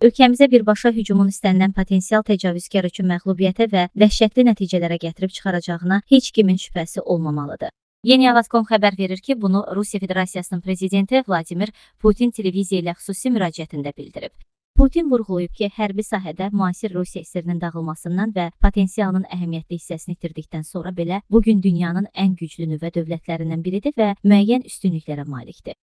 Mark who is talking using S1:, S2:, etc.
S1: ölkəmizə birbaşa hücumun istənilən potensial təcavüzkar üçün məğlubiyyətə və dəhşətli nəticələrə gətirib çıxaracağına heç kimin şübhəsi olmamalıdır. Yeni Avaz.com xəbər verir ki, bunu Rusiya Federasiyasının prezidenti Vladimir Putin televiziya ilə xüsusi müraciətində bildirib. Putin vurğulayıb ki, hərbi sahədə müasir Rusiya SSR-nin dağılmasından və potensialının əhəmiyyətli hissəsini itirdikdən sonra belə bugün dünyanın ən güclü nüvə dövlətlərindən biridir və müəyyən üstünlüklərə malikdir.